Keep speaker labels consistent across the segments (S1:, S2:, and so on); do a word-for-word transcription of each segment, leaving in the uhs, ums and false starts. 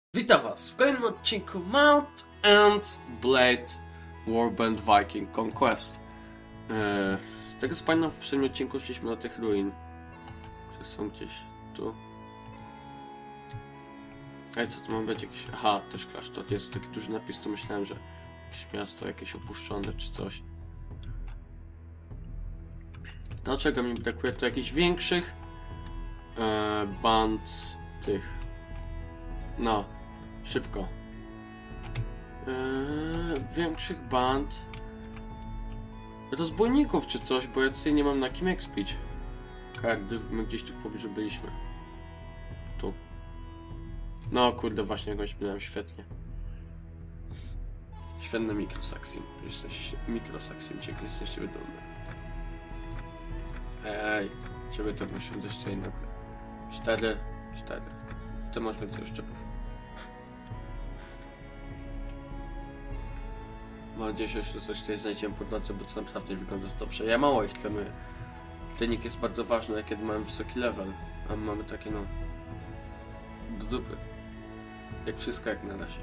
S1: Witam was w kolejnym odcinku Mount and Blade Warband Viking Conquest. Eee, z tego co pamiętam, w poprzednim odcinku szliśmy do tych ruin, które są gdzieś tu. Ej, co tu mam być? Jakiś... Aha, też klasztor. Jest taki duży napis, to myślałem, że jakieś miasto, jakieś opuszczone czy coś. Dlaczego mi brakuje tu jakichś większych eee, band tych... No. Szybko. Eee, większych band rozbójników czy coś, bo ja tutaj nie mam na kim expić. Kardy, my gdzieś tu w pobliżu byliśmy. Tu. No kurde, właśnie jakąś miałem świetnie. Świetne mikrosaksim. Jesteście mikrosaksim, ciekawe jesteście wydolne. Ej, ciebie to muszę dać tutaj na cztery, cztery. Ty masz więcej szczepów. Mam nadzieję, że jeszcze coś tutaj znajdziemy po drodze, bo to naprawdę wygląda dobrze. Ja mało ich trenuję. Trening jest bardzo ważny, kiedy mamy wysoki level, a my mamy takie no... do dupy. Jak wszystko jak na razie.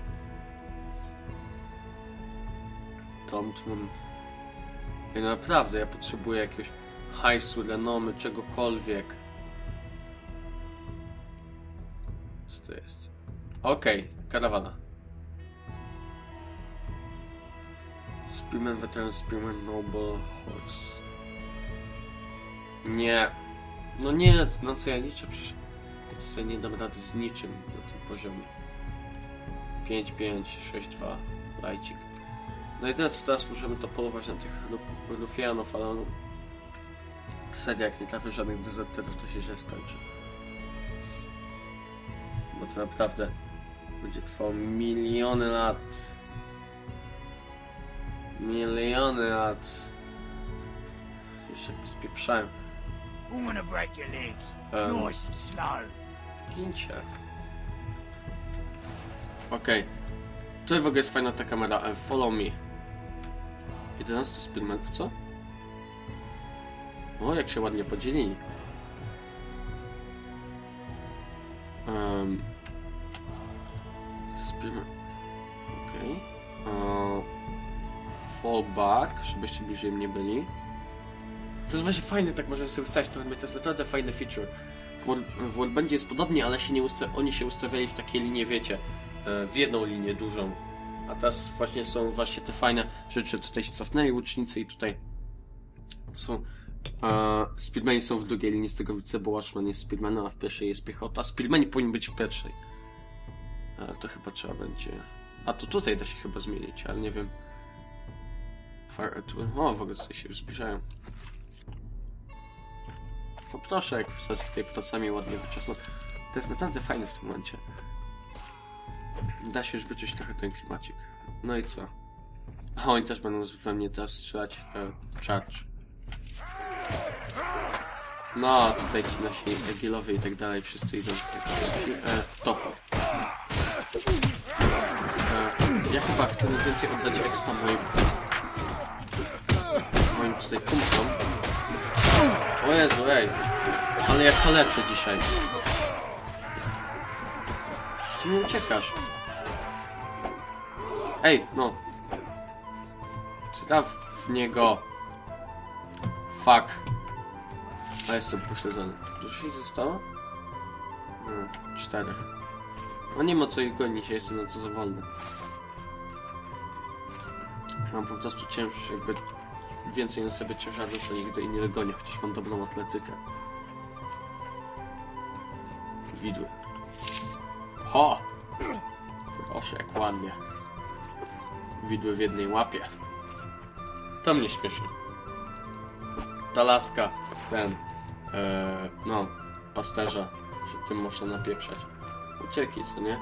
S1: Tom, tu mam... Ja no naprawdę, ja potrzebuję jakiegoś hajsu, renomy, czegokolwiek. Co to jest? Okej, okay, karawana. Spearman Veteran, Spearman Noble Horse. Nie. No nie, na co ja liczę? Przecież ja nie dam rady z niczym na tym poziomie. pięć pięć, sześć dwa, lajcik. No i teraz, teraz możemy to polować na tych ruf, rufianów, ale no... Serio, jak nie trafię żadnych dezerterów, to się źle skończy. Bo to naprawdę będzie trwało miliony lat. Miliony lat. Jeszcze spieprzałem.
S2: Um,
S1: Gincie. Okej. Okay. Tutaj w ogóle jest fajna ta kamera. Um, follow me. jedenaście speedmentów, co? O, jak się ładnie podzielili. Um, speedment. Okej. Okay. Fall back, żebyście bliżej mnie byli. To jest właśnie fajne, tak możemy sobie ustawić, to jest naprawdę fajny feature. W, w Warbandzie jest podobnie, ale się nie usta oni się ustawiali w takie linie, wiecie, w jedną linię dużą. A teraz właśnie są właśnie te fajne rzeczy. Tutaj się cofnęli łucznicy i tutaj są e, speedmeni są w drugiej linii, z tego widzę, bo Watchman jest speedmanem, a w pierwszej jest piechota. Speedmeni powinni być w pierwszej. E, to chyba trzeba będzie... A to tutaj da się chyba zmienić, ale nie wiem. Fire at will. O, w ogóle tutaj się już zbliżają. O proszę, jak wsadzki tutaj pracami ładnie wyczesną. To jest naprawdę fajne w tym momencie. Da się już wyczuć trochę ten klimacik. No i co? O, oni też będą we mnie teraz strzelać w e, charge. No, tutaj ci nasi egilowie i tak dalej, wszyscy idą e, topor. E, ja chyba chcę najwięcej oddać expa moim moim tutaj kumplom. O Jezu, ej! Ale jak to leczę dzisiaj. Gdzie mi uciekasz? Ej, no. Traw w niego. Fuck. A jestem pośledzony. Dużo ich zostało? Hmm, czterech. No nie ma co ich gonić, ja jestem na to za wolny. Mam po prostu cięższy, jakby więcej na sobie ciężaru, to nigdy i nie dogonię, chociaż mam dobrą atletykę. Widły. Ho! Proszę, jak ładnie. Widły w jednej łapie. To mnie śmieszy. Ta laska, ten, ee, no, pasterza, że tym można napieprzać. Ucieki, co nie?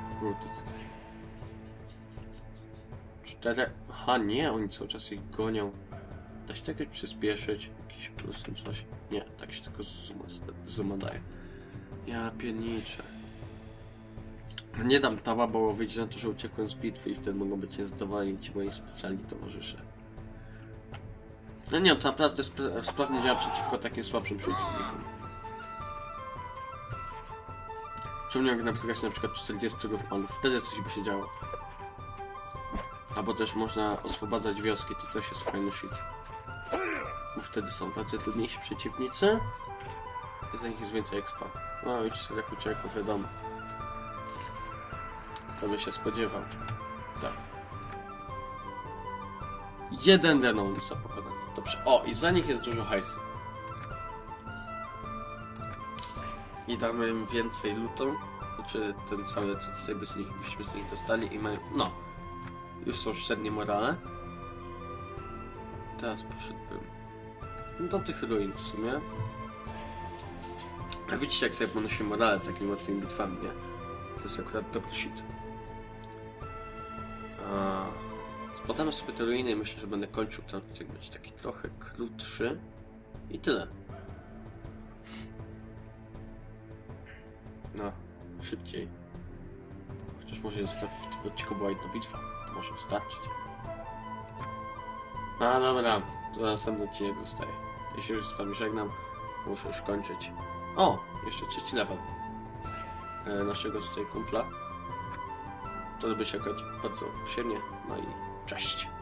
S1: Cztery... Aha, nie, oni cały czas ich gonią. Da się to jakoś przyspieszyć? Jakiś plusem coś? Nie, tak się tylko zooma daje. Ja pierniczę. Nie dam tała, bo wyjdzie na to, że uciekłem z bitwy i wtedy mogą być niezadowoleni ci moi specjalni towarzysze. No nie, to naprawdę spra sprawnie działa przeciwko takim słabszym przeciwnikom. Czemu nie mogę napisać na przykład czterdzieści Rufmanów? Wtedy coś by się działo. Albo też można oswobadzać wioski, to też jest fajny shit. Bo wtedy są tacy trudniejsi przeciwnicy. I za nich jest więcej expa. No i czterech ucieków, wiadomo. Kto by się spodziewał. Tak. Jeden denon za pokonanie. Dobrze. O, i za nich jest dużo hajsu. I damy im więcej lutu. Znaczy ten cały, co tutaj by z nich, byśmy z nich dostali i my... No. Już są średnie morale. Teraz poszedłbym do tych ruin w sumie. A widzicie, jak sobie ponosimy morale takimi łatwymi bitwami, nie? To jest akurat dobry shit. A... Spadamy sobie te ruiny i myślę, że będę kończył ten odcinek, być taki trochę krótszy. I tyle. No, szybciej. Chociaż może jest w tym odcinku była jedna bitwa. To może wystarczyć. A dobra, to następny odcinek zostaje. Jeśli już z wami żegnam, muszę już kończyć. O, jeszcze trzeci level e, naszego tutaj kumpla. To robi się akurat bardzo przyjemnie. No i cześć.